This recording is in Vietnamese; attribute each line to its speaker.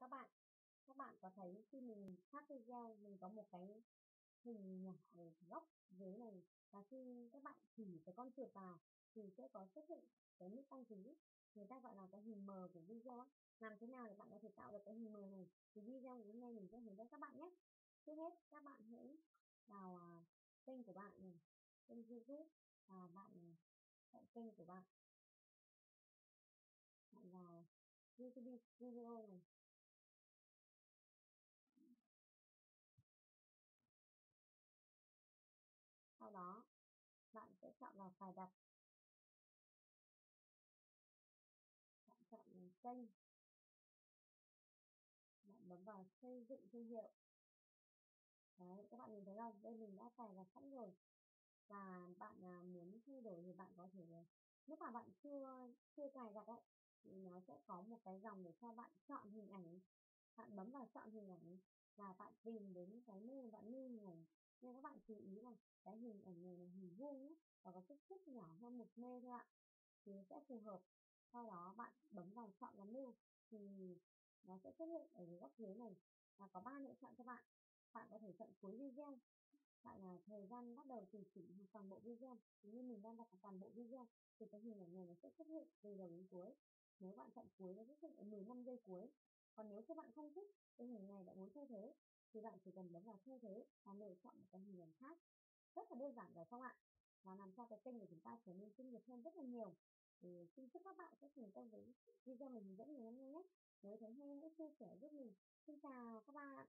Speaker 1: Các bạn có thấy khi mình phát video mình có một cái hình nhỏ ở góc dưới này, và khi các bạn chỉ cái con chuột vào thì sẽ có xuất hiện cái nút đăng ký, người ta gọi là cái hình mờ của video ấy. Làm thế nào để bạn có thể tạo được cái hình mờ này thì video ngày hôm nay mình sẽ hướng dẫn các bạn nhé. Trước hết các bạn hãy vào kênh của bạn này, kênh YouTube, và bạn chọn kênh của bạn, bạn vào YouTube video này, sau đó bạn sẽ chọn vào cài đặt, bạn chọn kênh, bạn bấm vào xây dựng thương hiệu. Đấy, các bạn nhìn thấy không? Đây mình đã cài đặt sẵn rồi. Và bạn muốn thay đổi thì bạn có thể, lúc mà bạn chưa chưa cài đặt ấy, thì nó sẽ có một cái dòng để cho bạn chọn hình ảnh. Bạn bấm vào chọn hình ảnh và bạn tìm đến cái nơi bạn lưu hình ảnh. Nhưng các bạn chú ý là cái hình ảnh này là hình vuông nhé, và có kích thước nhỏ hơn 1 mê thôi ạ, thì sẽ phù hợp. Sau đó bạn bấm vào chọn và lưu thì nó sẽ xuất hiện ở góc dưới này, và có 3 lựa chọn cho bạn. Bạn có thể chọn cuối video, bạn là thời gian bắt đầu tùy chỉnh hoặc toàn bộ video. Thì như mình đang đặt toàn bộ video thì cái hình ảnh này nó sẽ xuất hiện từ đầu đến cuối. Nếu bạn chọn cuối nó sẽ xuất hiện 15 giây cuối. Còn nếu các bạn không thích cái hình này, bạn muốn thay thế thì bạn chỉ cần bấm vào thay thế và lựa chọn một cái hình ảnh khác. Rất là đơn giản phải không ạ? Và làm cho cái kênh của chúng ta trở nên chuyên nghiệp hơn rất là nhiều. Thì xin chúc các bạn sẽ thành công với video mình hướng dẫn ngày hôm nay nhé. Nếu thấy hay hãy chia sẻ giúp mình. Xin chào các bạn.